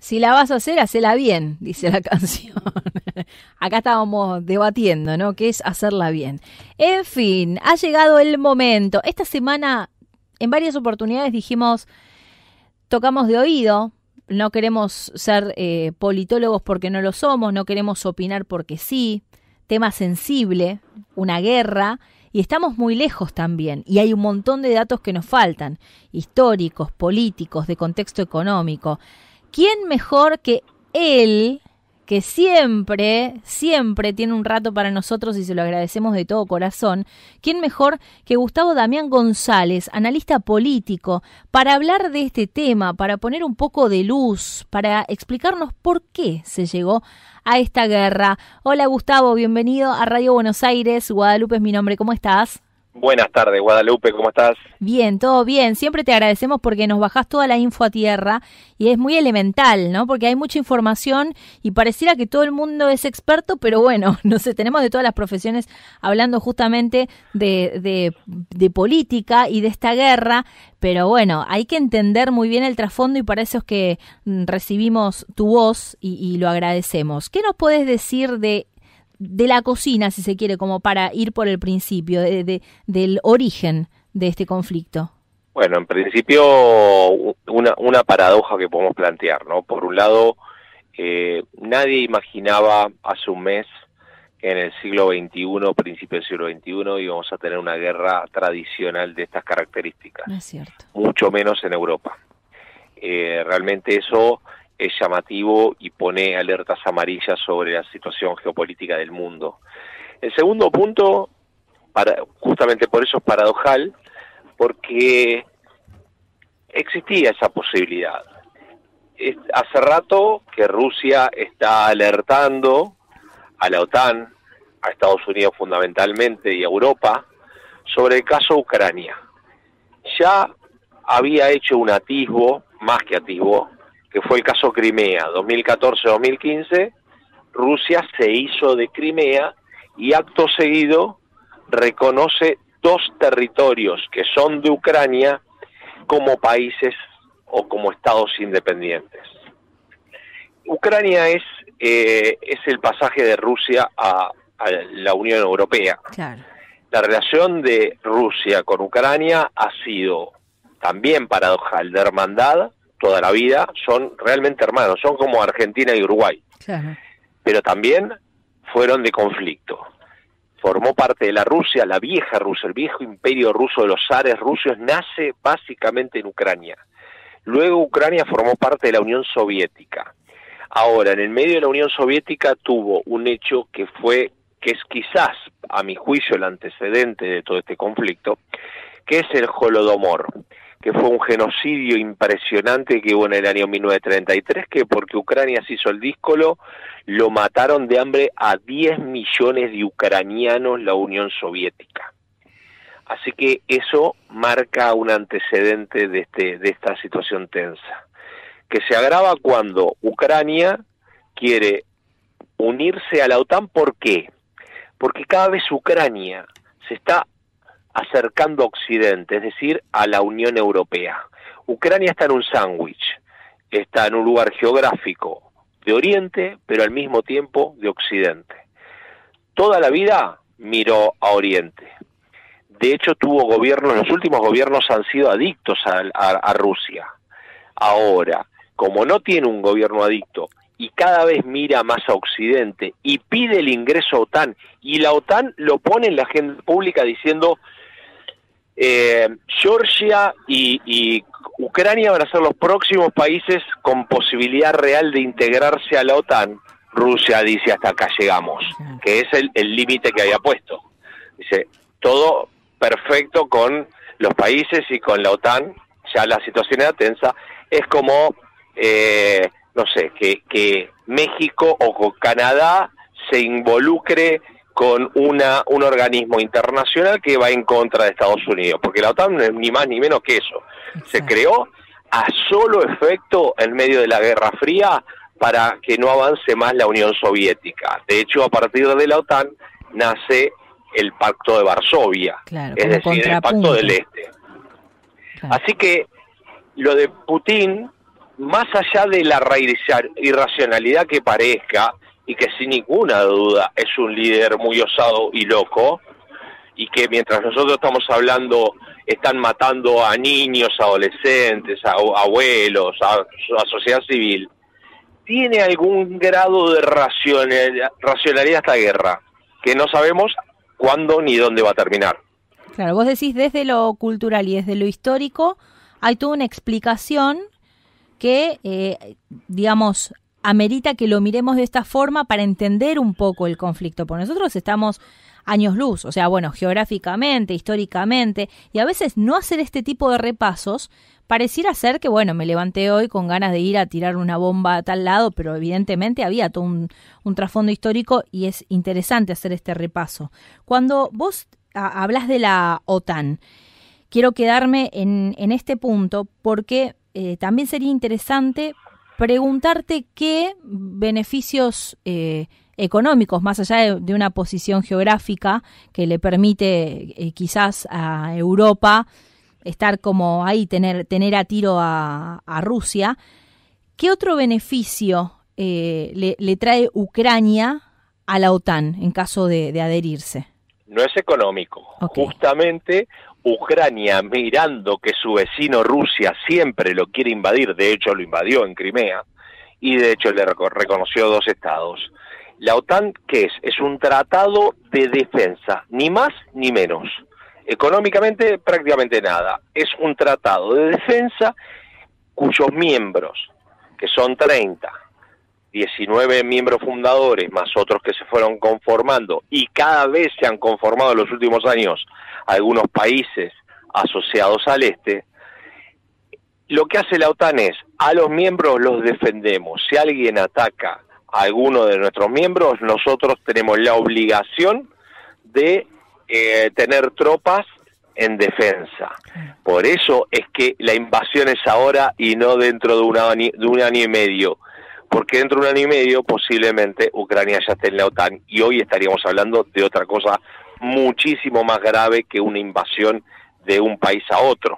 Si la vas a hacer, hacela bien, dice la canción. Acá estábamos debatiendo, ¿no? ¿Qué es hacerla bien? En fin, ha llegado el momento. Esta semana, en varias oportunidades dijimos, tocamos de oído, no queremos ser politólogos porque no lo somos, no queremos opinar porque sí, tema sensible, una guerra, y estamos muy lejos también, y hay un montón de datos que nos faltan, históricos, políticos, de contexto económico. ¿Quién mejor que él, que siempre tiene un rato para nosotros y se lo agradecemos de todo corazón? ¿Quién mejor que Gustavo Damián González, analista político, para hablar de este tema, para poner un poco de luz, para explicarnos por qué se llegó a esta guerra? Hola Gustavo, bienvenido a Radio Buenos Aires. Guadalupe es mi nombre, ¿cómo estás? Buenas tardes, Guadalupe, ¿cómo estás? Bien, todo bien. Siempre te agradecemos porque nos bajás toda la info a tierra y es muy elemental, ¿no? Porque hay mucha información y pareciera que todo el mundo es experto, pero bueno, no sé, tenemos de todas las profesiones hablando justamente de política y de esta guerra, pero bueno, hay que entender muy bien el trasfondo y para eso es que recibimos tu voz y lo agradecemos. ¿Qué nos puedes decir de la cocina, si se quiere, como para ir por el principio, del origen de este conflicto? Bueno, en principio una paradoja que podemos plantear, ¿no? Por un lado, nadie imaginaba hace un mes que en el siglo XXI, principio del siglo XXI, íbamos a tener una guerra tradicional de estas características. Es cierto. Mucho menos en Europa. Realmente eso es llamativo y pone alertas amarillas sobre la situación geopolítica del mundo. El segundo punto, justamente por eso es paradojal, porque existía esa posibilidad. Hace rato que Rusia está alertando a la OTAN, a Estados Unidos fundamentalmente y a Europa, sobre el caso Ucrania. Ya había hecho un atisbo, más que atisbo, que fue el caso Crimea, 2014-2015, Rusia se hizo de Crimea y acto seguido reconoce dos territorios que son de Ucrania como países o como estados independientes. Ucrania es el pasaje de Rusia a la Unión Europea. Claro. La relación de Rusia con Ucrania ha sido también paradojal, de hermandad, toda la vida, son realmente hermanos, son como Argentina y Uruguay. Claro. Pero también fueron de conflicto. Formó parte de la Rusia, la vieja Rusia, el viejo imperio ruso de los zares rusos, nace básicamente en Ucrania. Luego Ucrania formó parte de la Unión Soviética. Ahora, en el medio de la Unión Soviética tuvo un hecho que es quizás, a mi juicio, el antecedente de todo este conflicto, que es el Holodomor, que fue un genocidio impresionante que hubo en el año 1933, que porque Ucrania se hizo el díscolo, lo mataron de hambre a 10 millones de ucranianos la Unión Soviética. Así que eso marca un antecedente de esta situación tensa, que se agrava cuando Ucrania quiere unirse a la OTAN. ¿Por qué? Porque cada vez Ucrania se está acercando a Occidente, es decir, a la Unión Europea. Ucrania está en un sándwich, está en un lugar geográfico de Oriente, pero al mismo tiempo de Occidente. Toda la vida miró a Oriente. De hecho, tuvo gobiernos, los últimos gobiernos han sido adictos a Rusia. Ahora, como no tiene un gobierno adicto y cada vez mira más a Occidente y pide el ingreso a OTAN, y la OTAN lo pone en la agenda pública diciendo Georgia y Ucrania van a ser los próximos países con posibilidad real de integrarse a la OTAN. Rusia dice hasta acá llegamos, que es el límite que había puesto. Dice, todo perfecto con los países y con la OTAN, ya la situación era tensa. Es como, no sé, que México o con Canadá se involucre con un organismo internacional que va en contra de Estados Unidos, porque la OTAN no es ni más ni menos que eso. Exacto. Se creó a solo efecto en medio de la Guerra Fría para que no avance más la Unión Soviética. De hecho, a partir de la OTAN nace el Pacto de Varsovia, claro, es decir, el Pacto del Este. Claro. Así que lo de Putin más allá de la irracionalidad que parezca, y que sin ninguna duda es un líder muy osado y loco, y que mientras nosotros estamos hablando están matando a niños, adolescentes, a abuelos, a sociedad civil, tiene algún grado de racionalidad esta guerra, que no sabemos cuándo ni dónde va a terminar. Claro, vos decís desde lo cultural y desde lo histórico hay toda una explicación que, digamos, amerita que lo miremos de esta forma para entender un poco el conflicto, porque nosotros estamos años luz, o sea, bueno, geográficamente, históricamente, y a veces no hacer este tipo de repasos pareciera ser que, bueno, me levanté hoy con ganas de ir a tirar una bomba a tal lado, pero evidentemente había todo un trasfondo histórico y es interesante hacer este repaso. Cuando vos hablas de la OTAN, quiero quedarme en este punto porque también sería interesante preguntarte qué beneficios económicos, más allá de una posición geográfica que le permite quizás a Europa estar como ahí, tener a tiro a Rusia, ¿qué otro beneficio le trae Ucrania a la OTAN en caso de adherirse? No es económico. Okay. Justamente Ucrania, mirando que su vecino Rusia siempre lo quiere invadir, de hecho lo invadió en Crimea, y de hecho le reconoció 2 estados. La OTAN, ¿qué es? Es un tratado de defensa, ni más ni menos. Económicamente prácticamente nada. Es un tratado de defensa cuyos miembros, que son 30, 19 miembros fundadores, más otros que se fueron conformando, y cada vez se han conformado en los últimos años algunos países asociados al este. Lo que hace la OTAN es, a los miembros los defendemos. Si alguien ataca a alguno de nuestros miembros, nosotros tenemos la obligación de tener tropas en defensa. Por eso es que la invasión es ahora y no dentro de un año y medio, porque dentro de un año y medio posiblemente Ucrania ya esté en la OTAN y hoy estaríamos hablando de otra cosa muchísimo más grave que una invasión de un país a otro.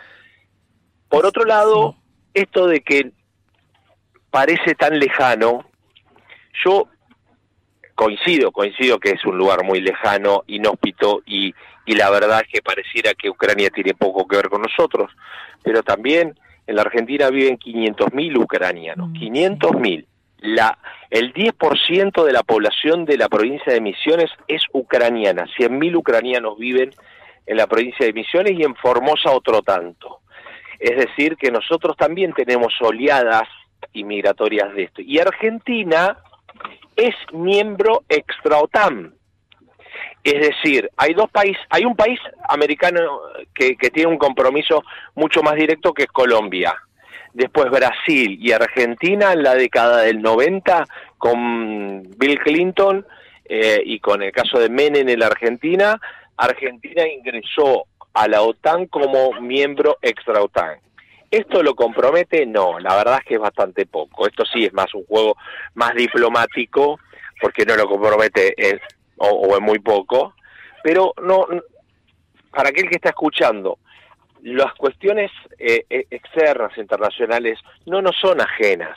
Por otro lado, esto de que parece tan lejano, yo coincido que es un lugar muy lejano, inhóspito, y la verdad es que pareciera que Ucrania tiene poco que ver con nosotros, pero también en la Argentina viven 500.000 ucranianos, 500.000. El 10% de la población de la provincia de Misiones es ucraniana, 100.000 ucranianos viven en la provincia de Misiones y en Formosa otro tanto. Es decir, que nosotros también tenemos oleadas inmigratorias de esto. Y Argentina es miembro extra-OTAN. Es decir, hay un país americano que tiene un compromiso mucho más directo, que es Colombia. Después Brasil y Argentina en la década del 90 con Bill Clinton y con el caso de Menem en la Argentina, Argentina ingresó a la OTAN como miembro extra-OTAN. ¿Esto lo compromete? No, la verdad es que es bastante poco. Esto sí es más un juego más diplomático, porque no lo compromete o es muy poco. Pero no, para aquel que está escuchando, las cuestiones externas, internacionales, no nos son ajenas.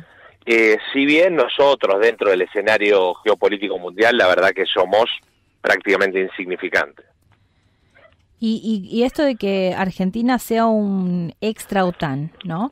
Si bien nosotros, dentro del escenario geopolítico mundial, la verdad que somos prácticamente insignificantes. Y esto de que Argentina sea un extra OTAN, ¿no?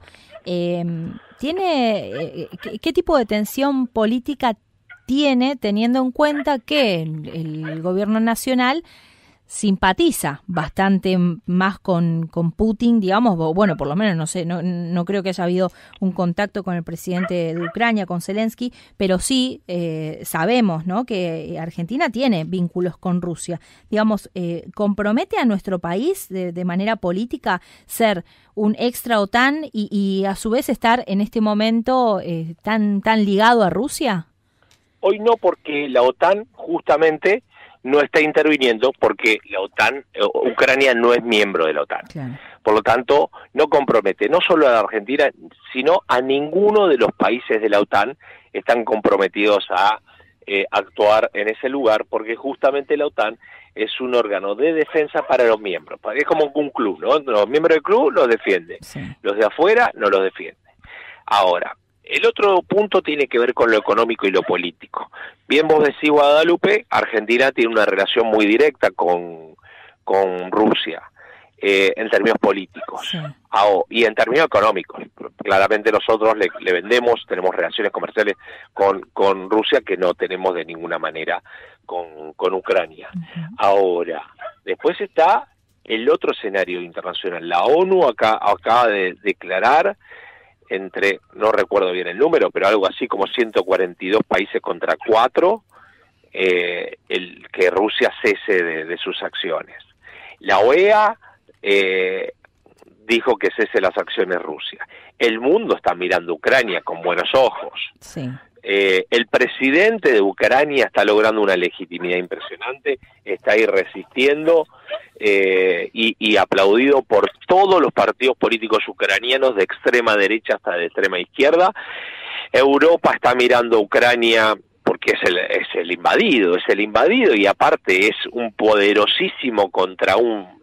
¿Tiene qué tipo de tensión política tiene, teniendo en cuenta que el gobierno nacional simpatiza bastante más con Putin, digamos, bueno, por lo menos no sé, no creo que haya habido un contacto con el presidente de Ucrania, con Zelensky, pero sí sabemos, ¿no?, que Argentina tiene vínculos con Rusia. Digamos, ¿compromete a nuestro país de manera política ser un extra OTAN y a su vez estar en este momento tan ligado a Rusia? Hoy no, porque la OTAN justamente no está interviniendo, porque la OTAN, Ucrania no es miembro de la OTAN. Claro. Por lo tanto, no compromete no solo a la Argentina, sino a ninguno de los países de la OTAN están comprometidos a actuar en ese lugar, porque justamente la OTAN es un órgano de defensa para los miembros. Es como un club, ¿no? Los miembros del club los defienden, sí. Los de afuera no los defienden. Ahora, el otro punto tiene que ver con lo económico y lo político. Bien vos decís, Guadalupe, Argentina tiene una relación muy directa con Rusia, en términos políticos, Sí. y en términos económicos. Claramente nosotros le vendemos, tenemos relaciones comerciales con Rusia que no tenemos de ninguna manera con Ucrania. Ahora, después está el otro escenario internacional. La ONU acaba de declarar no recuerdo bien el número, pero algo así como 142 países contra 4, que Rusia cese de sus acciones. La OEA dijo que cese las acciones Rusia. El mundo está mirando a Ucrania con buenos ojos. Sí. El presidente de Ucrania está logrando una legitimidad impresionante, está ahí resistiendo, y aplaudido por todos los partidos políticos ucranianos, de extrema derecha hasta de extrema izquierda. Europa está mirando a Ucrania porque es el invadido, y aparte es un poderosísimo contra un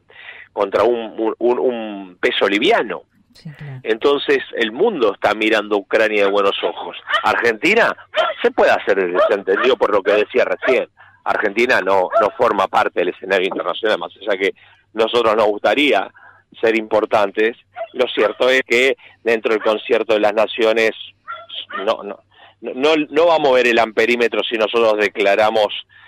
peso liviano. Sí, claro. Entonces el mundo está mirando a Ucrania de buenos ojos. Argentina se puede hacer el desentendido por lo que decía recién. Argentina no forma parte del escenario internacional, más allá que nosotros nos gustaría ser importantes. Lo cierto es que dentro del concierto de las naciones no va a mover el amperímetro si nosotros declaramos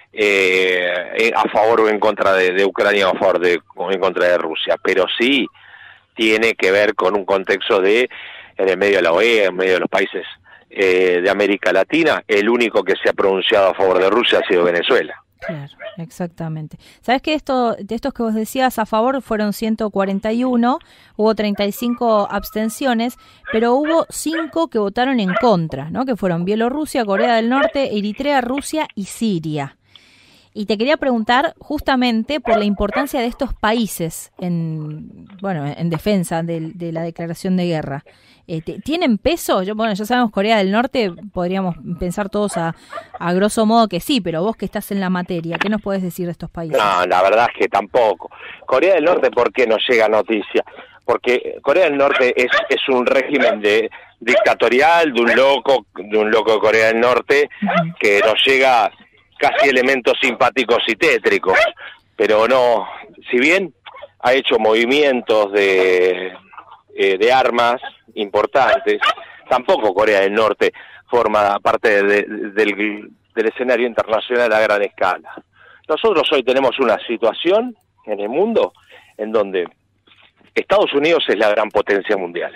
a favor o en contra de Ucrania o en contra de Rusia, pero sí tiene que ver con un contexto en el medio de la OEA, en medio de los países de América Latina. El único que se ha pronunciado a favor de Rusia ha sido Venezuela. Claro, exactamente. Sabes que de estos que vos decías a favor fueron 141, hubo 35 abstenciones, pero hubo 5 que votaron en contra, ¿no? Que fueron Bielorrusia, Corea del Norte, Eritrea, Rusia y Siria. Y te quería preguntar justamente por la importancia de estos países en defensa de la declaración de guerra. ¿Tienen peso? Ya sabemos Corea del Norte, podríamos pensar todos a grosso modo que sí, pero vos que estás en la materia, ¿qué nos podés decir de estos países? No, la verdad es que tampoco. Corea del Norte, ¿por qué no llega noticia? Porque Corea del Norte es un régimen dictatorial de un loco de Corea del Norte que nos llega casi elementos simpáticos y tétricos, pero no, si bien ha hecho movimientos de armas importantes, tampoco Corea del Norte forma parte del escenario internacional a gran escala. Nosotros hoy tenemos una situación en el mundo en donde Estados Unidos es la gran potencia mundial.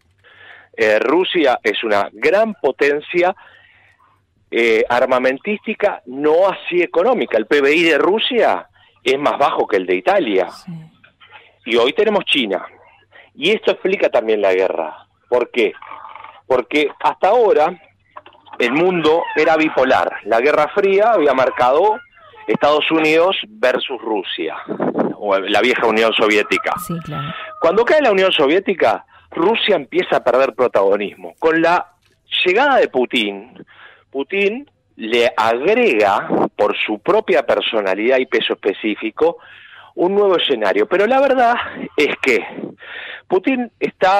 Rusia es una gran potencia armamentística, no así económica. El PBI de Rusia es más bajo que el de Italia. Sí. Y hoy tenemos China. Y esto explica también la guerra. ¿Por qué? Porque hasta ahora el mundo era bipolar. La Guerra Fría había marcado Estados Unidos versus Rusia, o la vieja Unión Soviética. Sí, claro. Cuando cae la Unión Soviética, Rusia empieza a perder protagonismo. Con la llegada de Putin le agrega, por su propia personalidad y peso específico, un nuevo escenario. Pero la verdad es que Putin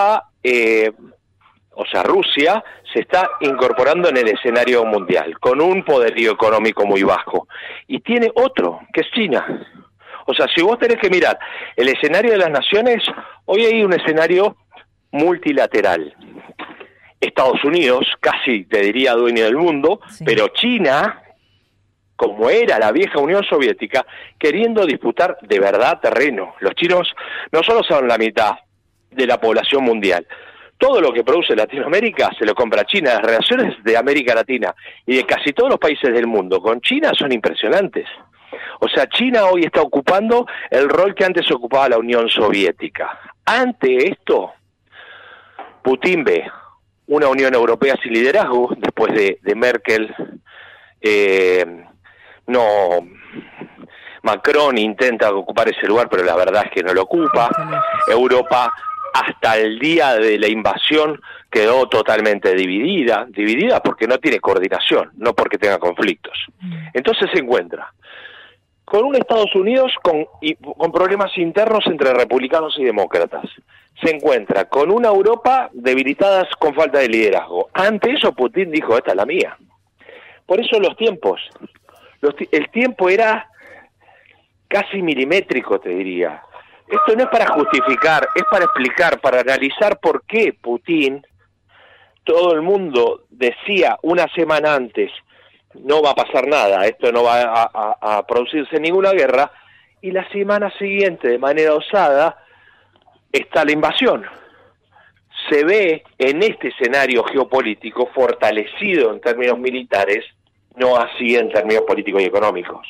Rusia se está incorporando en el escenario mundial, con un poderío económico muy bajo. Y tiene otro, que es China. O sea, si vos tenés que mirar el escenario de las naciones, hoy hay un escenario multilateral. Estados Unidos, casi te diría dueño del mundo, sí. Pero China, como era la vieja Unión Soviética, queriendo disputar de verdad terreno. Los chinos no solo son la mitad de la población mundial, todo lo que produce Latinoamérica se lo compra China. Las relaciones de América Latina y de casi todos los países del mundo con China son impresionantes. O sea, China hoy está ocupando el rol que antes ocupaba la Unión Soviética. Ante esto, Putin ve una Unión Europea sin liderazgo, después de Merkel, Macron intenta ocupar ese lugar, pero la verdad es que no lo ocupa. Europa, hasta el día de la invasión, quedó totalmente dividida porque no tiene coordinación, no porque tenga conflictos. Entonces se encuentra con un Estados Unidos con problemas internos entre republicanos y demócratas. Se encuentra con una Europa debilitada con falta de liderazgo. Ante eso Putin dijo, esta es la mía. Por eso los tiempos. El tiempo era casi milimétrico, te diría. Esto no es para justificar, es para explicar, para analizar por qué Putin, todo el mundo decía una semana antes, no va a pasar nada, esto no va a producirse ninguna guerra, y la semana siguiente, de manera osada, está la invasión. Se ve en este escenario geopolítico fortalecido en términos militares, no así en términos políticos y económicos.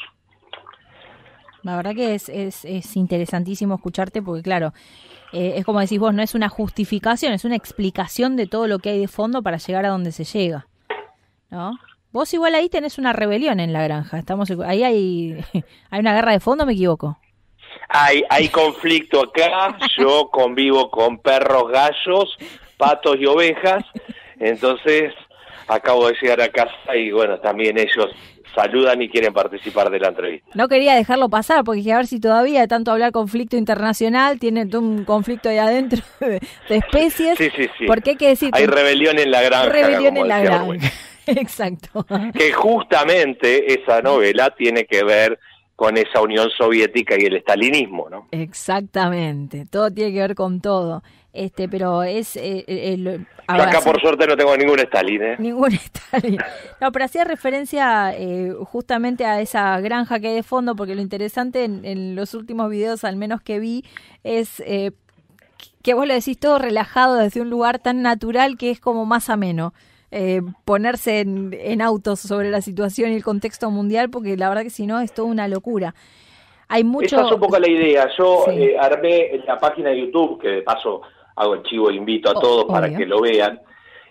La verdad que es interesantísimo escucharte porque, claro, es como decís vos, no es una justificación, es una explicación de todo lo que hay de fondo para llegar a donde se llega, ¿no? Vos igual ahí tenés una rebelión en la granja, ahí hay una guerra de fondo, ¿me equivoco? Hay conflicto acá, yo convivo con perros, gallos, patos y ovejas, entonces acabo de llegar a casa y bueno, también ellos saludan y quieren participar de la entrevista. No quería dejarlo pasar porque a ver si todavía de tanto hablar conflicto internacional tiene un conflicto ahí adentro de especies. Sí. Porque hay que decir hay rebelión en la granja. Rebelión en la granja. Exacto. Que justamente esa novela tiene que ver con esa Unión Soviética y el estalinismo, ¿no? Exactamente, todo tiene que ver con todo. Pero es... yo acá por suerte no tengo ningún Stalin, ¿eh? Ningún Stalin. No, pero hacía referencia justamente a esa granja que hay de fondo, porque lo interesante en los últimos videos, al menos que vi, es que vos lo decís todo relajado desde un lugar tan natural que es como más ameno. Ponerse en autos sobre la situación y el contexto mundial, porque la verdad que si no es toda una locura. Hay mucho... Esa es un poco la idea. Yo sí. Armé la página de YouTube, que de paso hago el chivo e invito a todos para que lo vean.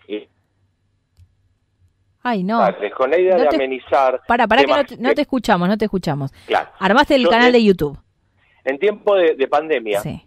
Ay, no. Con la idea de amenizar... Para que no te escuchamos. Claro. Armaste el canal de YouTube. En tiempo de pandemia, sí.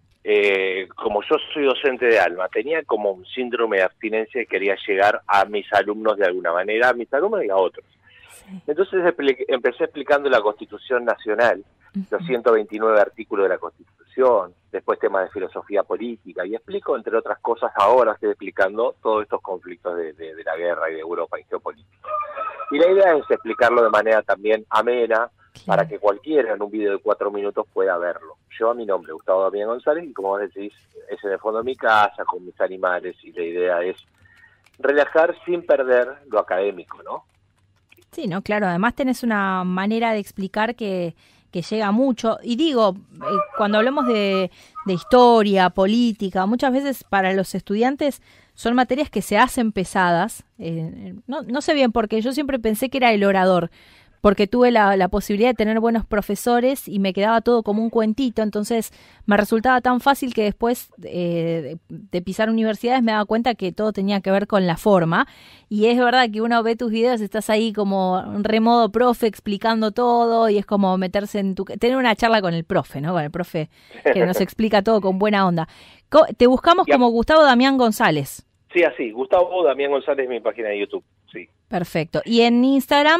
Como yo soy docente de alma, tenía como un síndrome de abstinencia y quería llegar a mis alumnos de alguna manera, a mis alumnos y a otros. Sí. Entonces empecé explicando la Constitución Nacional, los 129 artículos de la Constitución, después temas de filosofía política, y explico, entre otras cosas, ahora estoy explicando todos estos conflictos de la guerra y de Europa y geopolítica. Y la idea es explicarlo de manera también amena, para que cualquiera en un video de 4 minutos pueda verlo. Yo a mi nombre, Gustavo Damián González, y como vos decís, es en el fondo de mi casa, con mis animales, y la idea es relajar sin perder lo académico, ¿no? Sí, no, claro, además tenés una manera de explicar que llega mucho, y digo, cuando hablamos de historia, política, muchas veces para los estudiantes son materias que se hacen pesadas, no sé bien por qué, yo siempre pensé que era el orador, porque tuve la posibilidad de tener buenos profesores y me quedaba todo como un cuentito, entonces me resultaba tan fácil que después de pisar universidades me daba cuenta que todo tenía que ver con la forma, y es verdad que uno ve tus videos, estás ahí como en remodo profe explicando todo, y es como meterse tener una charla con el profe, ¿no? Con el profe que nos explica todo con buena onda. Te buscamos como Gustavo Damián González. Sí, así, Gustavo Damián González es mi página de YouTube, sí. Perfecto. Y en Instagram,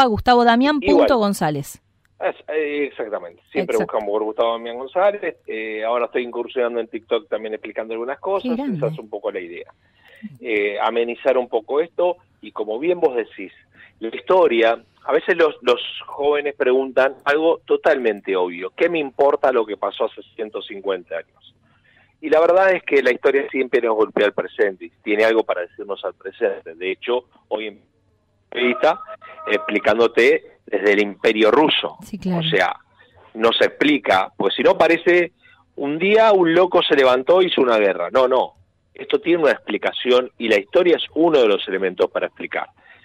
@GustavoDamián.González. Exactamente. Siempre buscamos por Gustavo Damián González. Ahora estoy incursionando en TikTok también explicando algunas cosas. Esa es un poco la idea. Amenizar un poco esto. Y como bien vos decís, la historia, a veces los jóvenes preguntan algo totalmente obvio. ¿Qué me importa lo que pasó hace 150 años? Y la verdad es que la historia siempre nos golpea al presente y tiene algo para decirnos al presente. De hecho, hoy en entrevista explicándote desde el Imperio Ruso. Sí, claro. O sea, no se explica, pues si no parece un día un loco se levantó y hizo una guerra. No. Esto tiene una explicación y la historia es uno de los elementos para explicar.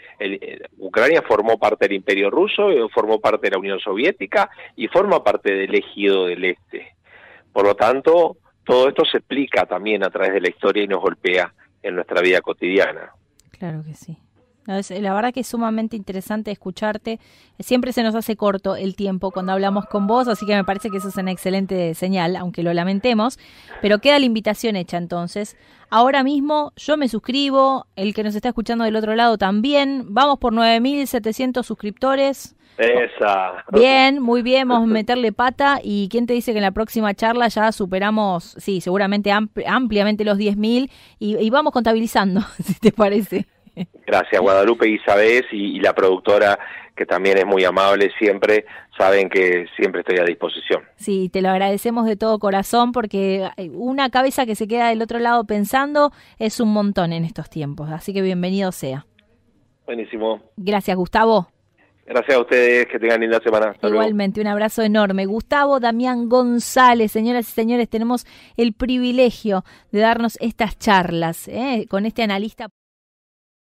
Ucrania formó parte del Imperio Ruso, formó parte de la Unión Soviética y forma parte del Ejido del Este. Por lo tanto, todo esto se explica también a través de la historia y nos golpea en nuestra vida cotidiana. Claro que sí. La verdad que es sumamente interesante escucharte. Siempre se nos hace corto el tiempo cuando hablamos con vos, así que me parece que eso es una excelente señal, aunque lo lamentemos. Pero queda la invitación hecha entonces. Ahora mismo yo me suscribo, el que nos está escuchando del otro lado también. Vamos por 9.700 suscriptores. Esa. Bien, muy bien, vamos a meterle pata. ¿Y quién te dice que en la próxima charla ya superamos, sí, seguramente ampliamente los 10.000 y vamos contabilizando, si te parece? Gracias, Guadalupe y Sabés y la productora, que también es muy amable siempre, saben que siempre estoy a disposición. Sí, te lo agradecemos de todo corazón porque una cabeza que se queda del otro lado pensando es un montón en estos tiempos, así que bienvenido sea. Buenísimo. Gracias, Gustavo. Gracias a ustedes, que tengan linda semana. Hasta Igualmente, luego. un abrazo enorme. Gustavo Damián González, señoras y señores, tenemos el privilegio de darnos estas charlas con este analista.